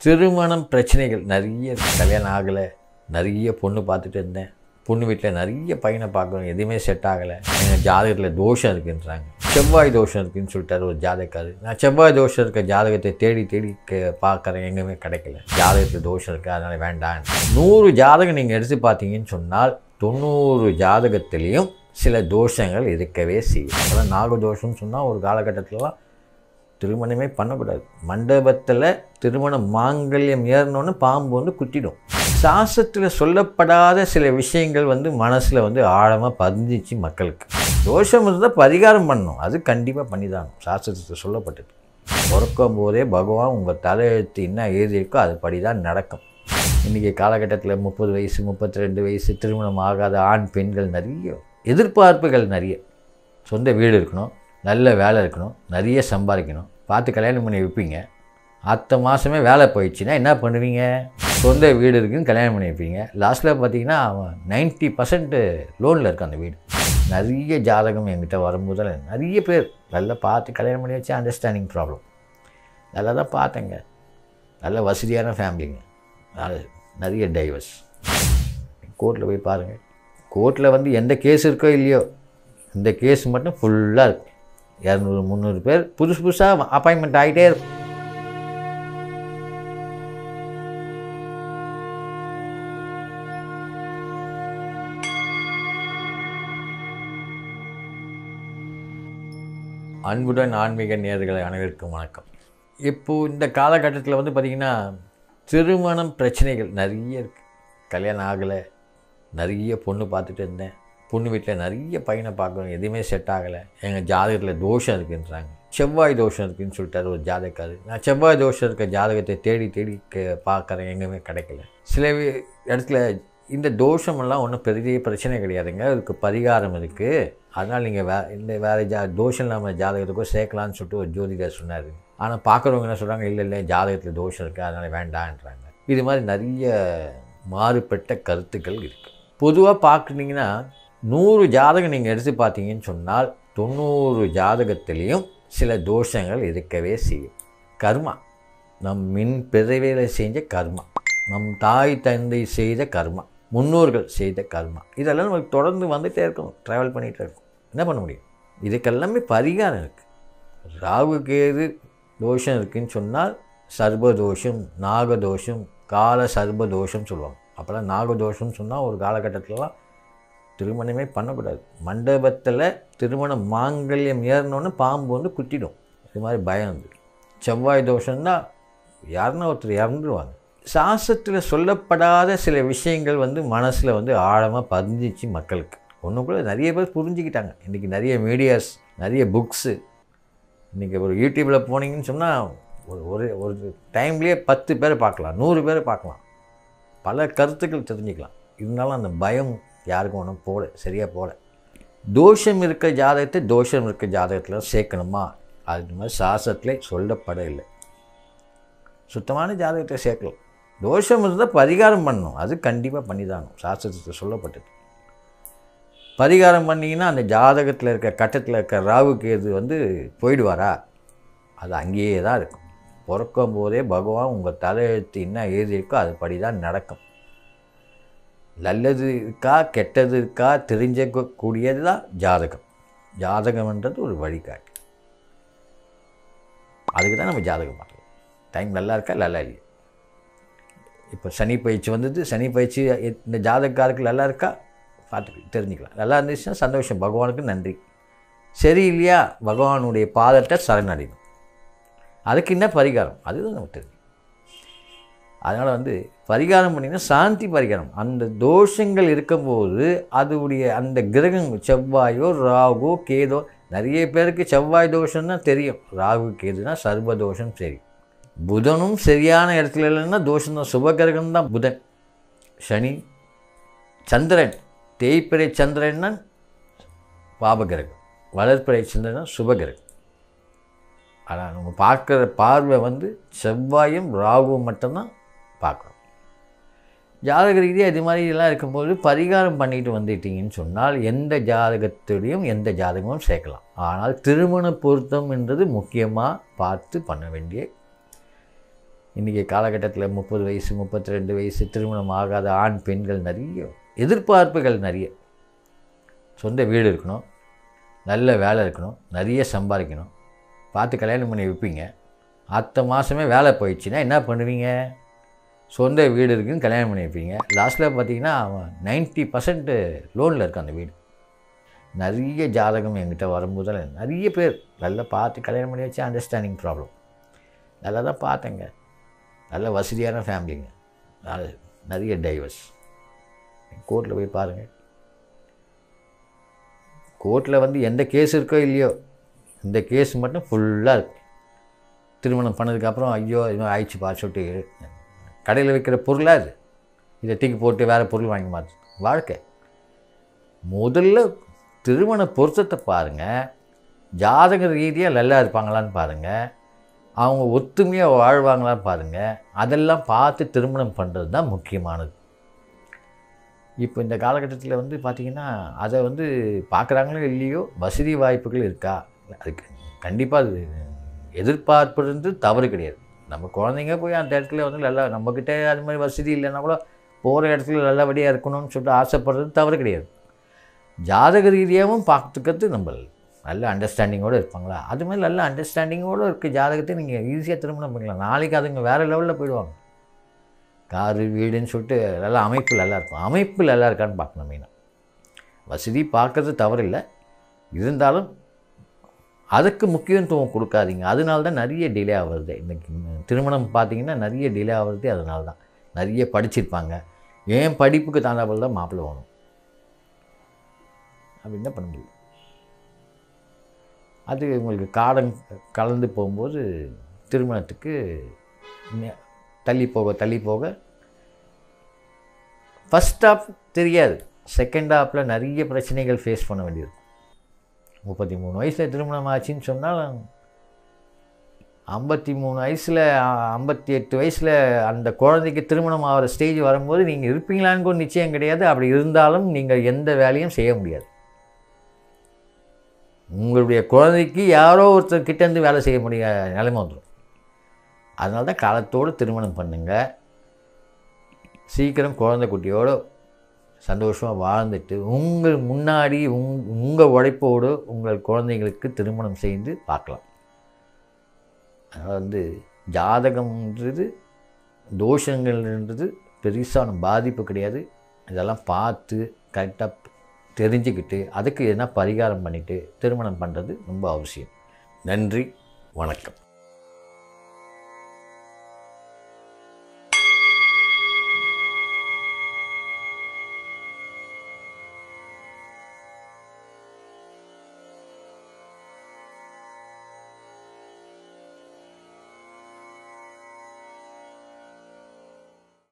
திருமணம் பிரச்சனைகள் நிறைய கல்யாணம் ஆகலை, நிறைய பொண்ணு பார்த்துட்டு இருந்தேன். பொண்ணு வீட்டில் நிறைய பையனை பார்க்கணும், எதுவுமே செட் ஆகலை. எங்கள் ஜாதகத்தில் தோஷம் இருக்குன்றாங்க. செவ்வாய் தோஷம் இருக்குதுன்னு சொல்லிட்டாரு ஒரு ஜாதகக்காரு. நான் செவ்வாய் தோஷம் இருக்க ஜாதகத்தை தேடி தேடி பார்க்குறேன், எங்கேயுமே கிடைக்கல. ஜாதகத்தில் தோஷம் இருக்குது, அதனால் வேண்டாம். 100 ஜாதகம் நீங்கள் எடுத்து பார்த்தீங்கன்னு சொன்னால் 90 ஜாதகத்திலையும் சில தோஷங்கள் இருக்கவே செய்யும். அதெல்லாம் நாகதோஷம்னு சொன்னால் ஒரு காலகட்டத்திலலாம் திருமணமே பண்ணக்கூடாது. மண்டபத்தில் திருமணம் மாங்கல்யம் ஏறினோன்னு பாம்பு வந்து குத்திடும். சாஸ்திரத்தில் சொல்லப்படாத சில விஷயங்கள் மனசில் ஆழமாக பதிஞ்சிச்சு மக்களுக்கு. தோஷம் இருந்தால் பரிகாரம் பண்ணணும், அது கண்டிப்பாக பண்ணிதான் சாஸ்திரத்தில் சொல்லப்பட்டது. பிறக்கும் போதே பகவான் உங்கள் தலையெழுத்து என்ன எழுதியிருக்கோ அது படி தான் நடக்கும். இன்றைக்கி காலகட்டத்தில் 30 வயசு 32 வயசு திருமணம் ஆகாத ஆண் பெண்கள் நிறைய எதிர்பார்ப்புகள், நிறைய சொந்த வீடு இருக்கணும், நல்ல வேலை இருக்கணும், நிறைய சம்பாதிக்கணும், பார்த்து கல்யாணம் பண்ணி வைப்பீங்க. அடுத்த மாதமே வேலை போயிடுச்சுன்னா என்ன பண்ணுவீங்க? சொந்த வீடு இருக்குன்னு கல்யாணம் பண்ணி வைப்பீங்க. லாஸ்ட்டில் பார்த்தீங்கன்னா 90% லோனில் இருக்குது அந்த வீடு. நிறைய ஜாதகம் என்கிட்ட வரும்போது நிறைய பேர் நல்லா பார்த்து கல்யாணம் பண்ணி வச்சு அண்டர்ஸ்டாண்டிங் ப்ராப்ளம் நல்லா தான் பார்த்தேங்க. நல்ல வசதியான ஃபேமிலிங்க, நிறைய டைவர்ஸ். கோர்ட்டில் போய் பாருங்கள். கோர்ட்டில் எந்த கேஸ் இருக்கோ இல்லையோ, இந்த கேஸ் மட்டும் ஃபுல்லாக இருக்கும். 200-300 பேர் புதுசாக அப்பாயின்மெண்ட் ஆகிட்டே இருக்கும். அன்புடன் ஆன்மீக நேயர்களை அனைவருக்கும் வணக்கம். இப்போது இந்த காலகட்டத்தில் பார்த்திங்கன்னா திருமணம் பிரச்சனைகள் நிறைய இருக்குது. கல்யாணம் ஆகலை, நிறைய பொண்ணு பார்த்துட்டு இருந்தேன். பொண்ணு வீட்டில் நிறைய பையனை பார்க்கணும், எதுவுமே செட் ஆகலை. எங்கள் ஜாதகத்தில் தோஷம் இருக்குன்றாங்க. செவ்வாய் தோஷம் இருக்குதுன்னு சொல்லிட்டாரு ஒரு ஜாதகக்காரு. நான் செவ்வாய் தோஷம் இருக்க ஜாதகத்தை தேடி தேடி பார்க்குறேன், எங்கேயுமே கிடைக்கல. சில இடத்துல இந்த தோஷமெல்லாம் ஒன்றும் பெரிய பிரச்சனை கிடையாதுங்க, அதுக்கு பரிகாரம் இருக்குது. அதனால் நீங்கள் வேறு தோஷம் இல்லாமல் ஜாதகத்துக்கோ சேர்க்கலான்னு சொல்லிட்டு ஒரு ஜோதிடர் சொன்னார். ஆனால் பார்க்குறவங்க என்ன சொல்கிறாங்க, இல்லை ஜாதகத்தில் தோஷம் இருக்குது, அதனால் வேண்டான்றாங்க. இது மாதிரி நிறைய மாறுபட்ட கருத்துக்கள் இருக்குது. பொதுவாக பார்க்குறீங்கன்னா 100 ஜாதகம் நீங்கள் எடுத்து பார்த்தீங்கன்னு சொன்னால் 90 ஜாதகத்திலையும் சில தோஷங்கள் இருக்கவே செய்யும். கர்மா, நம் பிறவியில் செஞ்ச கர்மா, நம் தாய் தந்தை செய்த கர்மா, முன்னோர்கள் செய்த கர்மா, இதெல்லாம் நமக்கு தொடர்ந்து வந்துகிட்டே இருக்கணும், ட்ராவல் பண்ணிகிட்டே இருக்கும். என்ன பண்ண முடியும்? இதுக்கெல்லாமே பரிகாரம் இருக்குது. ராகு கேது தோஷம் இருக்குதுன்னு சொன்னால் சர்பதோஷம், நாகதோஷம், கால சர்பதோஷம் சொல்லுவாங்க. அப்போல்லாம் நாகதோஷம்னு சொன்னால் ஒரு காலகட்டத்திலலாம் திருமணமே பண்ணக்கூடாது. மண்டபத்தில் திருமணம் மாங்கல்யம் ஏறினோன்னு பாம்பு வந்து குத்திடும். இது மாதிரி பயம் இருந்தது. செவ்வாய் தோஷம்னா யாருன்னா ஒருத்தர் இறந்துருவாங்க. சாஸ்திரத்தில் சொல்லப்படாத சில விஷயங்கள் மனசில் ஆழமாக பதிஞ்சிச்சு மக்களுக்கு. ஒன்று கூட நிறைய பேர் புரிஞ்சுக்கிட்டாங்க. இன்றைக்கி நிறைய மீடியாஸ், நிறைய புக்ஸு. இன்றைக்கி ஒரு யூடியூப்பில் போனீங்கன்னு சொன்னால் ஒரு டைம்லேயே 10 பேரை பார்க்கலாம், 100 பேரை பார்க்கலாம், பல கருத்துக்கள் தெரிஞ்சுக்கலாம். இருந்தாலும் அந்த பயம் யாருக்கும் ஒன்றும் சரியாக போல. தோஷம் இருக்க ஜாதகத்தை தோஷம் இருக்க ஜாதகத்தில் சேர்க்கணுமா? அது மாதிரி சாஸ்திரத்திலே சொல்லப்பட இல்லை. சுத்தமான ஜாதகத்தை சேர்க்கலாம். தோஷம் இருந்தால் பரிகாரம் பண்ணணும், அது கண்டிப்பாக பண்ணிதான் சாஸ்திரத்தில் சொல்லப்பட்டது. பரிகாரம் பண்ணிங்கன்னா அந்த ஜாதகத்தில் இருக்க கட்டத்தில் இருக்க ராகு கேது போயிடுவாரா? அது அங்கேயே தான் இருக்கும். பிறக்கும் போதே பகவான் உங்கள் தலையெழுத்து என்ன எழுதியிருக்கோ அது படி தான் நடக்கும். நல்லது இருக்கா கெட்டது இருக்கா தெரிஞ்சக்கூடியது தான் ஜாதகம். ஜாதகம்ன்றது ஒரு வழிகாட்டு. அதுக்கு தான் நம்ம ஜாதகம் பார்க்கலாம். டைம் நல்லா இருக்கா நல்லா இல்லையா? இப்போ சனி பயிற்சி வந்தது, சனி பயிற்சி இந்த ஜாதகக்காருக்கு நல்லா இருக்கா பார்த்து தெரிஞ்சுக்கலாம். நல்லா இருந்துச்சுன்னா சந்தோஷம், பகவானுக்கு நன்றி. சரி இல்லையா, பகவானுடைய பாதத்தை சரணடையணும். அதுக்கு என்ன பரிகாரம், அதுதான் நமக்கு தெரியும். அதனால் பரிகாரம் பண்ணிங்கன்னா சாந்தி பரிகாரம். அந்த தோஷங்கள் இருக்கும்போது அதுடைய அந்த கிரகங்கள் செவ்வாயோ ராகோ கேதோ, நிறைய பேருக்கு செவ்வாய் தோஷம்னா தெரியும், ராகு கேதுனா சர்பதோஷம் தெரியும். புதனும் சரியான இடத்துல இல்லைன்னா தோஷம்தான். சுபகிரகம் தான் புதன். சனி, சந்திரன், தேய்பிறை சந்திரன்னா பாபகிரகம், வளர்ப்பிறை சந்திரனா சுபகிரகம். ஆனால் நம்ம பார்க்குற பார்வை செவ்வாயும் ராகுவும் மட்டும்தான் பார்க்குறோம். ஜாதக ரீதியாக இது மாதிரிலாம் இருக்கும்போது பரிகாரம் பண்ணிட்டு வந்துட்டீங்கன்னு சொன்னால் எந்த ஜாதகத்துடையும் எந்த ஜாதகமும் சேர்க்கலாம். ஆனால் திருமண பொருத்தம் என்றது முக்கியமாக பார்த்து பண்ண வேண்டிய இன்றைக்கி காலகட்டத்தில் 30 வயசு 32 வயசு திருமணம் ஆகாத ஆண் பெண்கள் நிறைய எதிர்பார்ப்புகள் நிறைய. சொந்த வீடு இருக்கணும், நல்ல வேலை இருக்கணும், நிறைய சம்பாதிக்கணும், பார்த்து கல்யாணம் பண்ணி வைப்பீங்க. அடுத்த மாதமே வேலை போயிடுச்சுன்னா என்ன பண்ணுவீங்க? சொந்த வீடு இருக்குன்னு கல்யாணம் பண்ணி வைப்பீங்க. லாஸ்ட்டில் பார்த்தீங்கன்னா 90% லோனில் இருக்குது அந்த வீடு. நிறைய ஜாதகம் என்கிட்ட வரும்போது நிறைய பேர் நல்லா பார்த்து கல்யாணம் பண்ணி வச்சு அண்டர்ஸ்டாண்டிங் ப்ராப்ளம். நல்லா தான் பார்த்தேங்க, நல்ல வசதியான ஃபேமிலிங்க, நிறைய டைவர்ஸ். கோர்ட்டில் போய் பாருங்கள். கோர்ட்டில் வந்து எந்த கேஸ் இருக்கோ இல்லையோ, இந்த கேஸ் மட்டும் ஃபுல்லாக இருக்கும். திருமணம் பண்ணதுக்கப்புறம் ஐயோ இது ஆயிடுச்சு பா சொல்லிட்டு கடையில் வைக்கிற பொருளாக இது, இதை தூக்கி போட்டு வேறு பொருள் வாங்கி மாற்று வாழ்க்கை. முதல்ல திருமண பொருத்தத்தை பாருங்கள், ஜாதக ரீதியாக நல்லா இருப்பாங்களான்னு பாருங்கள், அவங்க ஒத்துமையாக வாழ்வாங்களான்னு பாருங்கள். அதெல்லாம் பார்த்து திருமணம் பண்ணுறது தான் முக்கியமானது. இப்போ இந்த காலகட்டத்தில் வந்து பார்த்திங்கன்னா அதை வந்து பார்க்குறாங்களோ இல்லையோ, வசதி வாய்ப்புகள் இருக்கா, அதுக்கு கண்டிப்பாக அது எதிர்பார்ப்புறது தவறு கிடையாது. நம்ம குழந்தைங்க போய் அந்த இடத்துல வந்து நல்லா நம்மக்கிட்ட அது மாதிரி வசதி இல்லைன்னா கூட போகிற இடத்துல நல்லபடியாக இருக்கணும்னு சொல்லிட்டு ஆசைப்படுறது தவறு கிடையாது. ஜாதக ரீதியாகவும் பார்த்துக்கிறது நம்ம நல்ல அண்டர்ஸ்டாண்டிங்கோடு இருப்பாங்களா, அது மாதிரி நல்ல அண்டர்ஸ்டாண்டிங்கோடு இருக்க ஜாதகத்தை நீங்கள் ஈஸியாக திருமணம் பண்ணிக்கலாம். நாளைக்கு அதுங்க வேறு லெவலில் போயிடுவாங்க. காரு வீடுன்னு சொல்லிட்டு நல்லா அமைப்பு நல்லா இருக்கும். அமைப்பு நல்லா இருக்கான்னு பார்க்கணும். மெயினாக வசதி பார்க்கறது தவறில்லை, இருந்தாலும் அதுக்கு முக்கியத்துவம் கொடுக்காதீங்க. அதனால தான் நிறைய டிலே ஆகுறது. இன்றைக்கி திருமணம் பார்த்திங்கன்னா நிறைய டிலே ஆகுறது அதனால தான். நிறைய படிச்சிருப்பாங்க, ஏன் படிப்புக்கு தகுந்தாப்புல தான் மாப்பிள்ளை வேணும் அப்படின்னு தான் பண்ண முடியும். அது உங்களுக்கு காலம் கலந்து போகும்போது திருமணத்துக்கு தள்ளி போக ஃபஸ்ட் ஹாஃப் தெரியாது, செகண்ட் ஹாஃபில் நிறைய பிரச்சனைகள் ஃபேஸ் பண்ண வேண்டியிருக்கும். 33 வயசில் திருமணம் ஆச்சுன்னு சொன்னால் 53 வயசில் 58 வயசில் அந்த குழந்தைக்கு திருமணம் ஆகிற ஸ்டேஜ் வரும்போது நீங்கள் இருப்பீங்களான்னு கூட நிச்சயம் கிடையாது. அப்படி இருந்தாலும் நீங்கள் எந்த வேலையும் செய்ய முடியாது. உங்களுடைய குழந்தைக்கு யாரோ ஒருத்தர் கிட்டேருந்து வேலை செய்ய முடியாத நிலைமை வந்துடும். அதனால தான் காலத்தோடு திருமணம் பண்ணுங்கள். சீக்கிரம் குழந்தை குட்டியோடு சந்தோஷமாக வாழ்ந்துட்டு உங்கள் முன்னாடி உங்கள் உழைப்போடு உங்கள் குழந்தைங்களுக்கு திருமணம் செய்து பார்க்கலாம். அதனால் வந்து ஜாதகம்ன்றது தோஷங்கள்ன்றது பெருசான பாதிப்பு கிடையாது. இதெல்லாம் பார்த்து கரெக்டாக தெரிஞ்சுக்கிட்டு அதுக்கு என்ன பரிகாரம் பண்ணிவிட்டு திருமணம் பண்ணுறது ரொம்ப அவசியம். நன்றி, வணக்கம்.